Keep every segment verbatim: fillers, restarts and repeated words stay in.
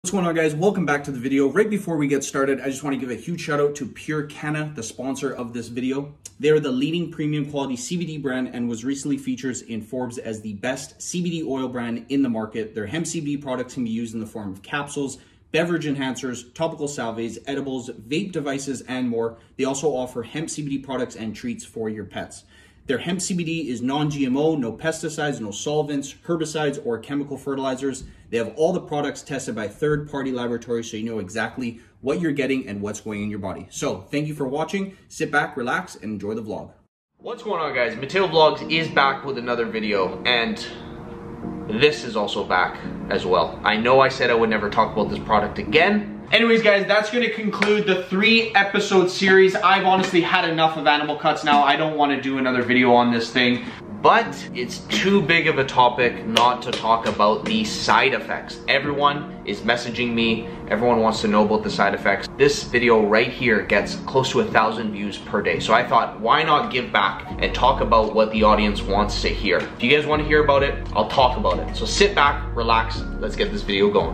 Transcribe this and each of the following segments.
What's going on, guys? Welcome back to the video. Right before we get started, I just want to give a huge shout out to PureKana, the sponsor of this video. They're the leading premium quality C B D brand and was recently featured in Forbes as the best C B D oil brand in the market. Their hemp C B D products can be used in the form of capsules, beverage enhancers, topical salves, edibles, vape devices, and more. They also offer hemp C B D products and treats for your pets. Their hemp C B D is non G M O, no pesticides, no solvents, herbicides, or chemical fertilizers. They have all the products tested by third-party laboratories, so you know exactly what you're getting and what's going in your body. So thank you for watching. Sit back, relax, and enjoy the vlog. What's going on, guys? Mateo Vlogs is back with another video, and this is also back as well. I know I said I would never talk about this product again. Anyways, guys, that's going to conclude the three episode series. I've honestly had enough of animal cuts now. I don't want to do another video on this thing, but it's too big of a topic not to talk about the side effects. Everyone is messaging me. Everyone wants to know about the side effects. This video right here gets close to a thousand views per day. So I thought, why not give back and talk about what the audience wants to hear? If you guys want to hear about it, I'll talk about it. So sit back, relax, let's get this video going.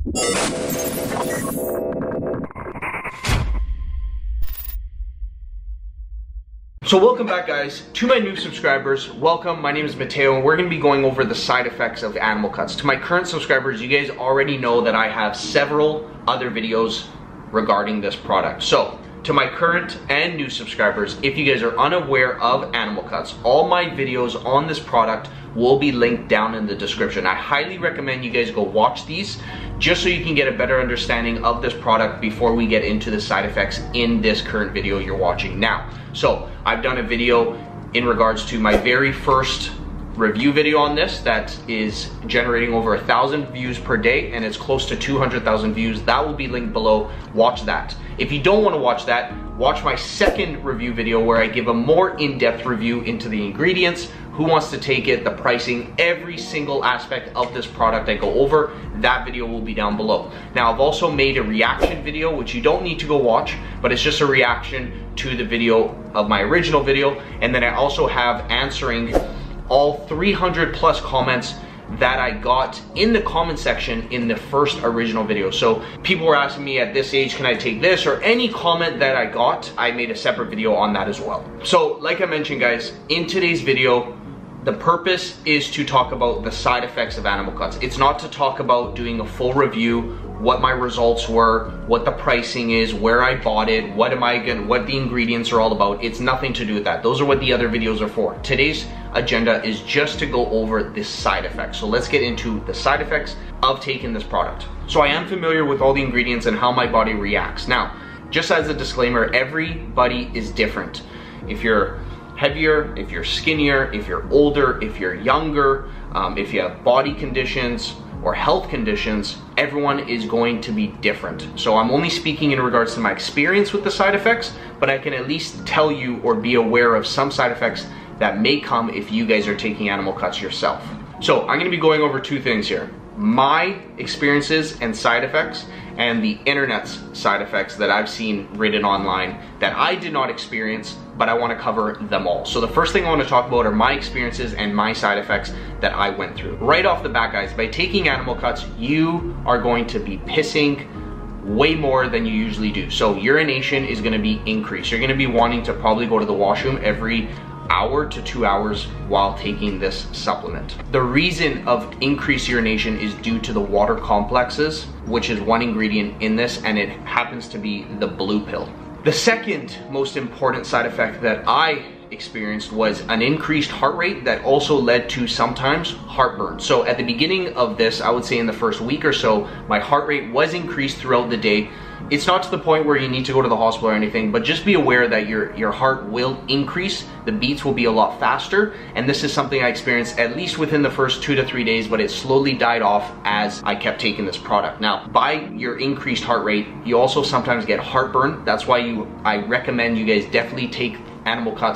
So welcome back, guys. To my new subscribers, welcome. My name is Mateo, and we're going to be going over the side effects of animal cuts. To my current subscribers, you guys already know that I have several other videos regarding this product. So to my current and new subscribers, if you guys are unaware of animal cuts, all my videos on this product will be linked down in the description. I highly recommend you guys go watch these just so you can get a better understanding of this product before we get into the side effects in this current video you're watching now. So I've done a video in regards to my very first review video on this that is generating over a thousand views per day, and it's close to two hundred thousand views. That will be linked below. Watch that. If you don't want to watch that, watch my second review video where I give a more in-depth review into the ingredients, who wants to take it, the pricing, every single aspect of this product I go over. That video will be down below. Now, I've also made a reaction video, which you don't need to go watch, but it's just a reaction to the video of my original video. And then I also have answering all three hundred plus comments that I got in the comment section in the first original video. So people were asking me, at this age, can I take this? Or any comment that I got, I made a separate video on that as well. So like I mentioned, guys, in today's video, the purpose is to talk about the side effects of animal cuts. It's not to talk about doing a full review, what my results were, what the pricing is, where I bought it, what am I gonna, what the ingredients are all about. It's nothing to do with that. Those are what the other videos are for. Today's agenda is just to go over the side effects. So let's get into the side effects of taking this product. So I am familiar with all the ingredients and how my body reacts. Now, just as a disclaimer, everybody is different. If you're heavier, if you're skinnier, if you're older, if you're younger, um, if you have body conditions or health conditions, everyone is going to be different. So I'm only speaking in regards to my experience with the side effects, but I can at least tell you or be aware of some side effects that may come if you guys are taking animal cuts yourself. So I'm gonna be going over two things here. My experiences and side effects, and the internet's side effects that I've seen written online that I did not experience, but I want to cover them all. So the first thing I want to talk about are my experiences and my side effects that I went through. Right off the bat, guys, by taking animal cuts, you are going to be pissing way more than you usually do. So urination is going to be increased. You're going to be wanting to probably go to the washroom every hour to two hours while taking this supplement. The reason of increased urination is due to the water complexes, which is one ingredient in this, and it happens to be the blue pill. The second most important side effect that I experienced was an increased heart rate that also led to sometimes heartburn. So at the beginning of this, I would say in the first week or so, my heart rate was increased throughout the day. It's not to the point where you need to go to the hospital or anything, but just be aware that your, your heart will increase, the beats will be a lot faster, and this is something I experienced at least within the first two to three days, but it slowly died off as I kept taking this product. Now, by your increased heart rate, you also sometimes get heartburn. That's why you I recommend you guys definitely take animal cuts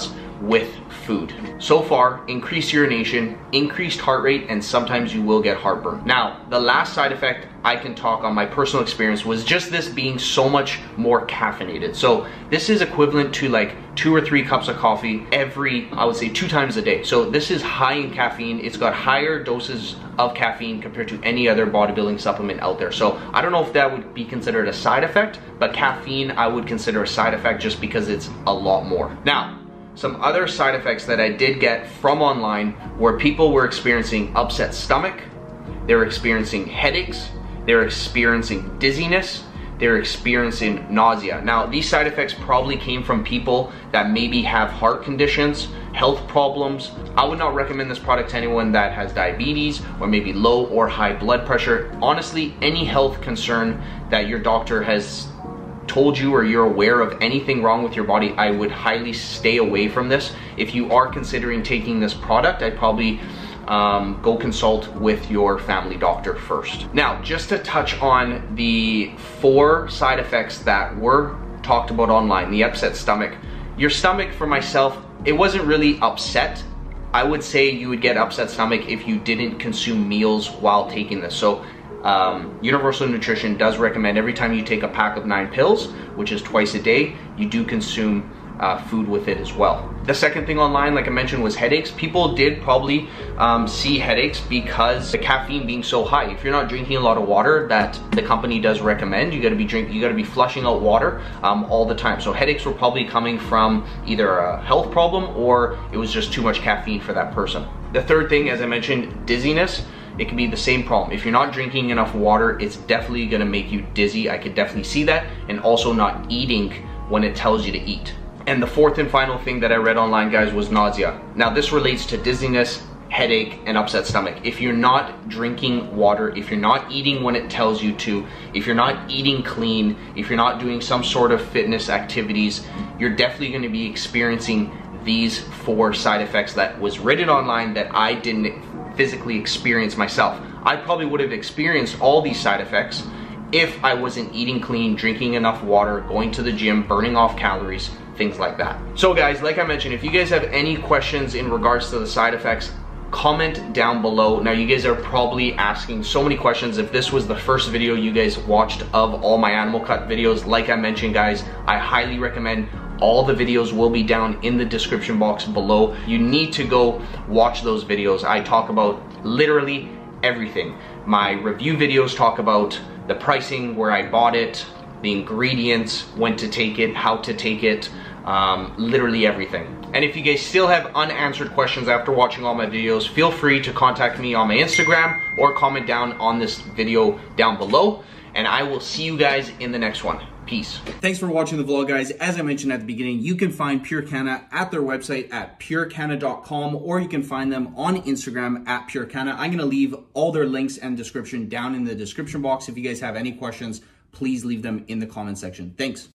with food. So far, increased urination, increased heart rate, and sometimes you will get heartburn. Now, the last side effect I can talk on my personal experience was just this being so much more caffeinated. So this is equivalent to like two or three cups of coffee every, I would say two times a day. So this is high in caffeine. It's got higher doses of caffeine compared to any other bodybuilding supplement out there. So I don't know if that would be considered a side effect, but caffeine I would consider a side effect just because it's a lot more. Now, some other side effects that I did get from online were people were experiencing upset stomach, they were experiencing headaches, they were experiencing dizziness, they're experiencing nausea. Now, these side effects probably came from people that maybe have heart conditions, health problems. I would not recommend this product to anyone that has diabetes or maybe low or high blood pressure. Honestly, any health concern that your doctor has told you or you're aware of anything wrong with your body, I would highly stay away from this. If you are considering taking this product, I'd probably um, go consult with your family doctor first. Now, just to touch on the four side effects that were talked about online, the upset stomach. Your stomach, for myself, it wasn't really upset. I would say you would get upset stomach if you didn't consume meals while taking this. So Um, Universal Nutrition does recommend every time you take a pack of nine pills, which is twice a day, you do consume uh, food with it as well. The second thing online, like I mentioned, was headaches. People did probably um, see headaches because the caffeine being so high. If you're not drinking a lot of water that the company does recommend, you gotta be drinking, you gotta be flushing out water um, all the time. So headaches were probably coming from either a health problem or it was just too much caffeine for that person. The third thing, as I mentioned, dizziness. It can be the same problem. If you're not drinking enough water, it's definitely gonna make you dizzy. I could definitely see that. And also not eating when it tells you to eat. And the fourth and final thing that I read online, guys, was nausea. Now this relates to dizziness, headache, and upset stomach. If you're not drinking water, if you're not eating when it tells you to, if you're not eating clean, if you're not doing some sort of fitness activities, you're definitely gonna be experiencing these four side effects that was written online that I didn't physically experience myself. I probably would have experienced all these side effects if I wasn't eating clean, drinking enough water, going to the gym, burning off calories, things like that. So guys, like I mentioned, if you guys have any questions in regards to the side effects, comment down below. Now you guys are probably asking so many questions. If this was the first video you guys watched of all my Animal Cut videos, like I mentioned, guys, I highly recommend all the videos will be down in the description box below. You need to go watch those videos. I talk about literally everything. My review videos talk about the pricing, where I bought it, the ingredients, when to take it, how to take it, um, literally everything. And if you guys still have unanswered questions after watching all my videos, feel free to contact me on my Instagram or comment down on this video down below. And I will see you guys in the next one. Peace. Thanks for watching the vlog, guys. As I mentioned at the beginning, you can find PureKana at their website at purekana dot com, or you can find them on Instagram at PureKana. I'm going to leave all their links and description down in the description box. If you guys have any questions, please leave them in the comment section. Thanks.